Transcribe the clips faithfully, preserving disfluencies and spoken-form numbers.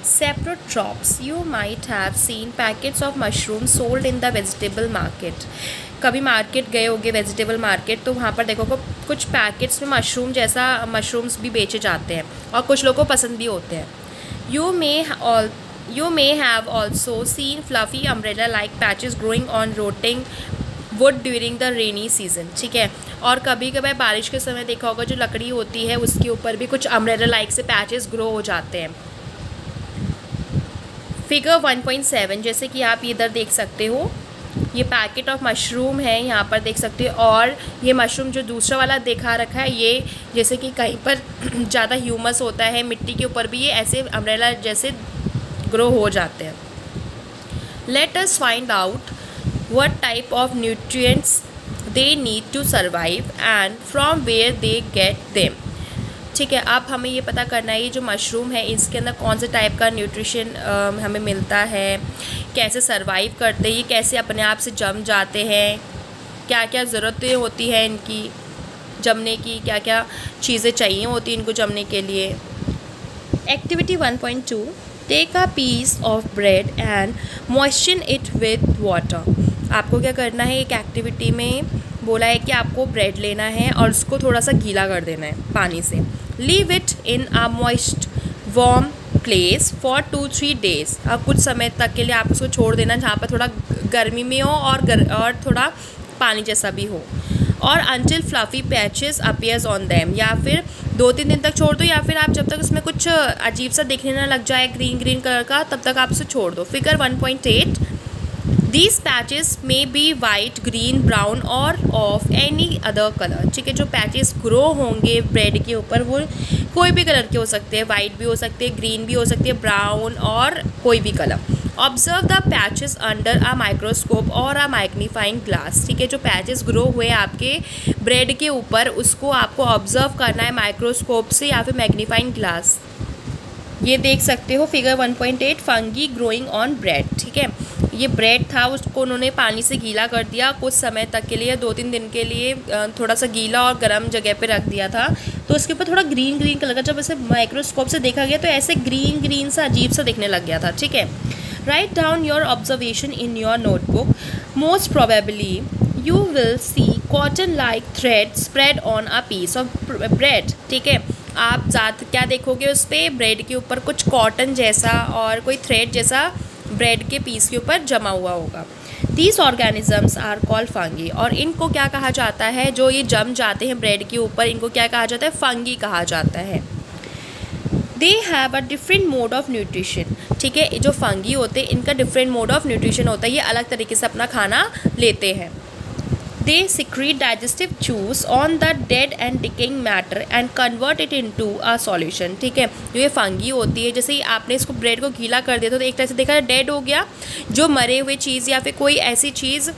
Saprotrops. You might have seen packets of mushrooms sold in the vegetable market. कभी market गए होगे vegetable market, तो वहाँ पर देखो कुछ पैकेट्स में मशरूम जैसा मशरूम्स भी बेचे जाते हैं और कुछ लोगों को पसंद भी होते हैं. You may all you may have also seen fluffy umbrella like patches growing on rotting wood during the rainy season. ठीक है, और कभी कभी बारिश के समय देखा होगा जो लकड़ी होती है उसके ऊपर भी कुछ अम्ब्रेला लाइक से पैचेस ग्रो हो जाते हैं. फिगर वन पॉइंट सेवन, जैसे कि आप इधर देख सकते हो, ये पैकेट ऑफ मशरूम है, यहाँ पर देख सकते हो. और ये मशरूम जो दूसरा वाला देखा रखा है, ये जैसे कि कहीं पर ज़्यादा ह्यूमस होता है मिट्टी के ऊपर भी ये ऐसे अम्ब्रेला जैसे ग्रो हो जाते हैं. Let us find out what type of nutrients they need to survive and from where they get them. ठीक है, अब हमें ये पता करना है ये जो मशरूम है इसके अंदर कौन से टाइप का न्यूट्रिशन हमें मिलता है, कैसे सरवाइव करते हैं, ये कैसे अपने आप से जम जाते हैं, क्या क्या ज़रूरतें होती हैं इनकी जमने की, क्या क्या चीज़ें चाहिए होती हैं इनको जमने के लिए. Activity one point two, take a piece of bread and moisten it with water. आपको क्या करना है, एक एक्टिविटी में बोला है कि आपको ब्रेड लेना है और उसको थोड़ा सा गीला कर देना है पानी से. Leave it in a moist warm place for two three days. अब कुछ समय तक के लिए आप उसको छोड़ देना जहाँ पर थोड़ा गर्मी में हो और गर, और थोड़ा पानी जैसा भी हो. और until fluffy patches appears on them, या फिर दो तीन दिन तक छोड़ दो, या फिर आप जब तक उसमें कुछ अजीब सा दिखने ना लग जाए ग्रीन ग्रीन कलर का तब तक आप उसे छोड़ दो. Figure one point eight, These patches may be white, green, brown और of any other color. ठीक है, जो पैचेस ग्रो होंगे ब्रेड के ऊपर वो कोई भी कलर के हो सकते हैं, वाइट भी हो सकते हैं, ग्रीन भी हो सकते हैं, ब्राउन और कोई भी colour. Observe the patches under a microscope और अ मैग्नीफाइंग ग्लास. ठीक है, जो पैचेस ग्रो हुए आपके ब्रेड के ऊपर उसको आपको ऑब्जर्व करना है माइक्रोस्कोप से या फिर मैग्नीफाइंग ग्लास. ये देख सकते हो figure one point eight, fungi growing on bread. ठीक है, ये ब्रेड था उसको उन्होंने पानी से गीला कर दिया कुछ समय तक के लिए, दो तीन दिन के लिए थोड़ा सा गीला और गर्म जगह पे रख दिया था, तो उसके ऊपर थोड़ा ग्रीन ग्रीन कलर का जब ऐसे माइक्रोस्कोप से देखा गया तो ऐसे ग्रीन ग्रीन सा अजीब सा दिखने लग गया था. ठीक है, write down your observation in your notebook. Most probably you will see cotton like thread spread on a piece of bread. ठीक है, आप ज़्यादा क्या देखोगे उस पर ब्रेड के ऊपर कुछ कॉटन जैसा और कोई थ्रेड जैसा ब्रेड के पीस के ऊपर जमा हुआ होगा. These organisms are called fungi. और इनको क्या कहा जाता है, जो ये जम जाते हैं ब्रेड के ऊपर इनको क्या कहा जाता है, फंगी कहा जाता है. They have a different mode of nutrition. ठीक है, जो फंगी होते हैं इनका डिफरेंट मोड ऑफ न्यूट्रिशन होता है, ये अलग तरीके से अपना खाना लेते हैं. They secrete digestive juice on the dead and decaying matter and convert it into a solution. ठीक है, जो ये फंगी होती है, जैसे ही आपने इसको ब्रेड को गीला कर दिया तो एक तरह से देखा डेड हो गया, जो मरे हुए चीज़ या फिर कोई ऐसी चीज़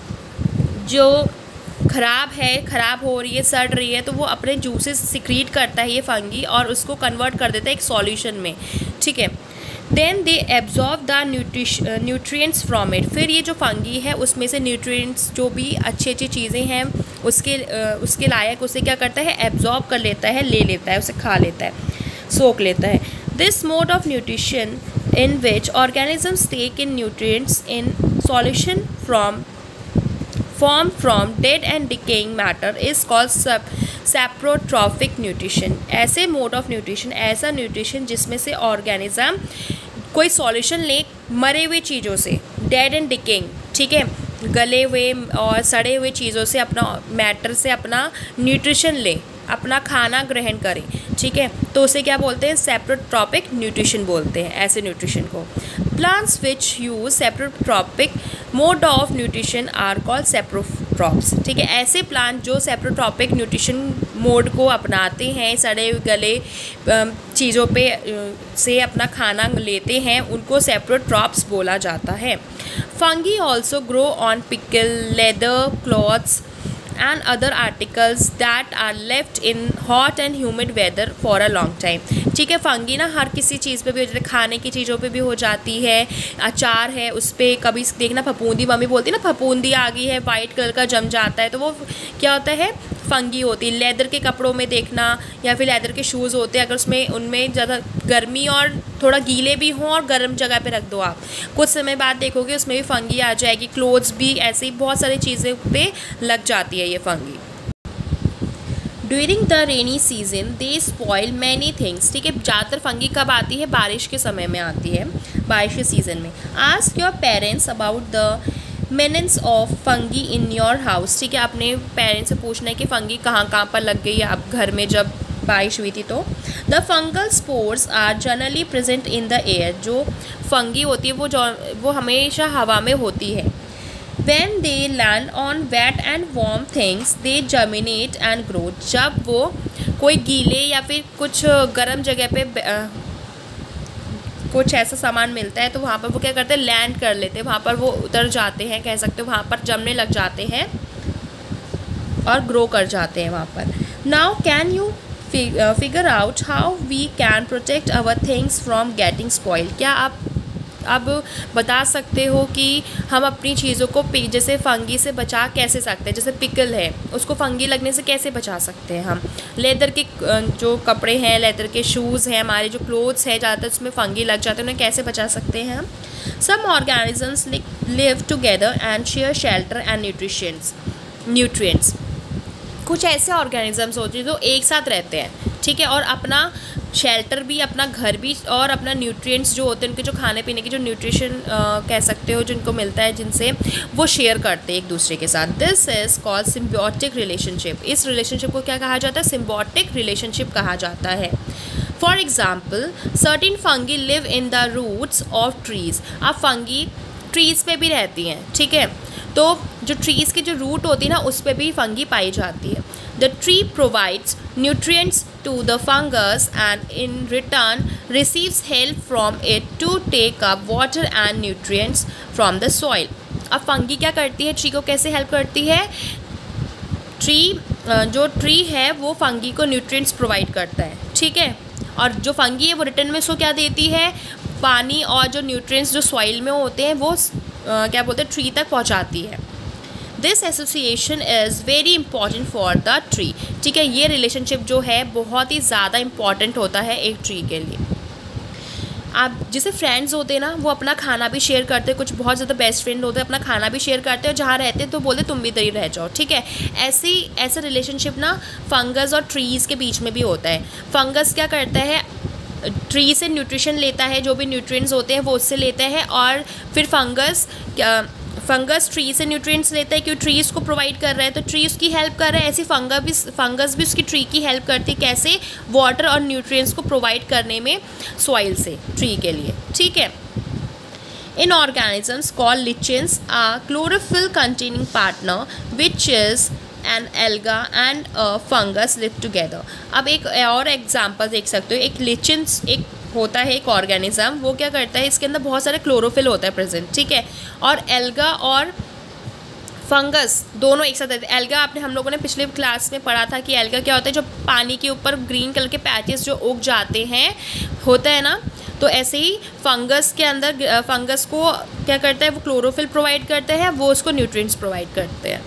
जो ख़राब है, ख़राब हो रही है, सड़ रही है, तो वो अपने जूसेस सिक्रीट करता है ये फंगी और उसको कन्वर्ट कर देता है एक सॉल्यूशन में. ठीक है, then they absorb the nutrients from it. फिर ये जो फंगी है उसमें से न्यूट्रिएंट्स जो भी अच्छी अच्छी चीज़ें हैं उसके उसके लायक उसे क्या करता है, एब्जॉर्ब कर लेता है, ले लेता है, उसे खा लेता है, सोख लेता है. This mode of nutrition in which organisms take in nutrients in solution from form from dead and decaying matter is called saprotrophic nutrition. ऐसे मोड ऑफ न्यूट्रिशन, ऐसा न्यूट्रिशन जिसमें से ऑर्गेनिज्म कोई सॉल्यूशन ले मरे हुए चीज़ों से, डेड एंड डिकेइंग. ठीक है, गले हुए और सड़े हुए चीज़ों से अपना मैटर से अपना न्यूट्रिशन ले, अपना खाना ग्रहण करें. ठीक है, तो उसे क्या बोलते हैं, सैप्रोट्रॉपिक न्यूट्रिशन बोलते हैं ऐसे न्यूट्रिशन को. Plants which use saprotrophic mode of nutrition are called saprotrophs. ठीक है, ऐसे प्लांट जो सैप्रोट्रॉपिक न्यूट्रिशन मोड को अपनाते हैं, सड़े गले चीज़ों पे से अपना खाना लेते हैं, उनको सैप्रोट्रॉप्स बोला जाता है. Fungi also grow on pickle, leather, clothes and other articles that are left in hot and humid weather for a long time. ठीक है, फंगी ना हर किसी चीज़ पे भी हो जाती है, खाने की चीज़ों पे भी हो जाती है, अचार है उस पर कभी देखना फफूंदी, मम्मी बोलती है ना फफूंदी आ गई है, वाइट कलर का जम जाता है, तो वो क्या होता है, फंगी होती है। लेदर के कपड़ों में देखना या फिर लेदर के शूज़ होते हैं, अगर उसमें उनमें ज़्यादा गर्मी और थोड़ा गीले भी हों और गर्म जगह पे रख दो आप, कुछ समय बाद देखोगे उसमें भी फंगी आ जाएगी। क्लोथ्स भी ऐसे ही बहुत सारी चीज़ें पे लग जाती है ये fungi. During the rainy season they spoil many things, ठीक है। ज़्यादातर फंगी कब आती है? बारिश के समय में आती है, बारिश के सीज़न में। Ask your parents about the maintenance of fungi in your house, ठीक है। अपने पेरेंट्स से पूछना है कि फंगी कहाँ कहाँ पर लग गई है आप घर में जब बारिश हुई थी तो। The fungal spores are generally present in the air, जो फंगी होती है वो जो वो हमेशा हवा में होती है। When they land on wet and warm things, they germinate and grow, जब वो कोई गीले या फिर कुछ गर्म जगह पे कुछ ऐसा सामान मिलता है तो वहाँ पर वो क्या करते हैं? लैंड कर लेते हैं, वहाँ पर वो उतर जाते हैं, कह सकते हो वहाँ पर जमने लग जाते हैं और ग्रो कर जाते हैं वहाँ पर। Now can you figure out how we can protect our things from getting spoil, क्या आप अब बता सकते हो कि हम अपनी चीज़ों को जैसे फंगी से बचा कैसे सकते हैं? जैसे पिकल है, उसको फंगी लगने से कैसे बचा सकते हैं हम? लेदर के जो कपड़े हैं, लेदर के शूज़ हैं, हमारे जो क्लोथ्स हैं ज़्यादातर उसमें फंगी लग जाते हैं, उन्हें कैसे बचा सकते हैं हम? Some organisms live together and share shelter and nutritions nutrients, कुछ ऐसे ऑर्गेनिजम्स होते हैं जो एक साथ रहते हैं, ठीक है, और अपना शेल्टर भी, अपना घर भी और अपना न्यूट्रिएंट्स जो होते हैं उनके जो खाने पीने की जो न्यूट्रिशन कह सकते हो जिनको मिलता है, जिनसे वो शेयर करते हैं एक दूसरे के साथ। This is called symbiotic relationship. इस रिलेशनशिप को क्या कहा जाता है? सिम्बियोटिक रिलेशनशिप कहा जाता है। For example certain fungi live in the roots of trees. अब फंगी ट्रीज़ पे भी रहती हैं, ठीक है, तो जो ट्रीज़ की जो रूट होती है ना उस पर भी फंगी पाई जाती है। The tree provides nutrients to the fungus and in return receives help from it to take up water and nutrients from the soil। अब फंगी क्या करती है? ट्री को कैसे हेल्प करती है? ट्री जो ट्री है वो फंगी को न्यूट्रिएंट्स प्रोवाइड करता है, ठीक है, और जो फंगी है वो रिटर्न में उसको क्या देती है? पानी और जो न्यूट्रिएंट्स जो सॉइल में होते हैं वो आ, क्या बोलते हैं? ट्री तक पहुंचाती है। This association is very important for the tree, ठीक है, ये रिलेशनशिप जो है बहुत ही ज़्यादा इंपॉर्टेंट होता है एक ट्री के लिए। आप जैसे फ्रेंड्स होते हैं ना, वो अपना खाना भी शेयर करते हैं, कुछ बहुत ज़्यादा बेस्ट फ्रेंड होते हैं, अपना खाना भी शेयर करते हैं और जहाँ रहते हैं तो बोलते तुम भी इधर ही रह जाओ, ठीक है। ऐसी ऐसा रिलेशनशिप ना फंगस और ट्रीज़ के बीच में भी होता है। फंगस क्या करता है? ट्री से न्यूट्रिशन लेता है, जो भी न्यूट्रिएंट्स होते हैं वो उससे लेता है, और फिर फंगस क्या फंगस ट्री से न्यूट्रिएंट्स लेता है क्योंकि ट्री उसको प्रोवाइड कर रहा है, तो ट्री उसकी हेल्प कर रहा है। ऐसी फंगस भी फंगस भी उसकी ट्री की हेल्प करती है, कैसे? वाटर और न्यूट्रिएंट्स को प्रोवाइड करने में सॉइल से ट्री के लिए, ठीक है। In organisms called lichens a chlorophyll containing partner which is an alga and fungus live together. अब एक और एग्जाम्पल देख सकते हो। एक लिचेंस एक होता है एक ऑर्गेनिज्म, वो क्या करता है? इसके अंदर बहुत सारे क्लोरोफिल होता है प्रेजेंट, ठीक है, और एल्गा और फंगस दोनों एक साथ रहते हैं। एल्गा आपने हम लोगों ने पिछले क्लास में पढ़ा था कि एल्गा क्या होता है? जो पानी के ऊपर ग्रीन कलर के पैचेस जो उग जाते हैं होता है ना, तो ऐसे ही फंगस के अंदर फंगस को क्या करता है? वो क्लोरोफिल प्रोवाइड करते हैं, वो उसको न्यूट्रिएंट्स प्रोवाइड करते हैं।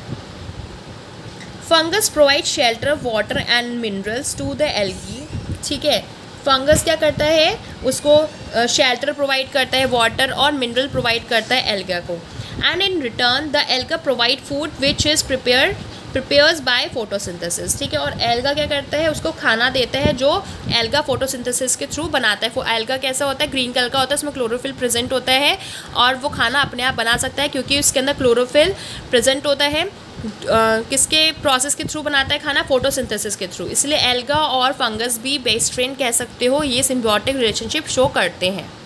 Fungus provide shelter water and minerals to the algae, ठीक है। फंगस क्या करता है? उसको शेल्टर प्रोवाइड करता है, वाटर और मिनरल प्रोवाइड करता है एल्गा को, and in return the alga provide food which is prepare prepares by photosynthesis, ठीक है, और एल्गा क्या करता है? उसको खाना देता है जो एल्गा फोटोसिंथेसिस के थ्रू बनाता है। वो एल्गा कैसा होता है? ग्रीन कलर का होता है, उसमें क्लोरोफिल प्रेजेंट होता है और वो खाना अपने आप बना सकता है क्योंकि उसके अंदर क्लोरोफिल प्रेजेंट होता है। Uh, किसके प्रोसेस के थ्रू बनाता है खाना? फोटोसिंथेसिस के थ्रू। इसलिए एल्गा और फंगस भी बेस्ट फ्रेंड कह सकते हो, ये सिम्बियोटिक रिलेशनशिप शो करते हैं।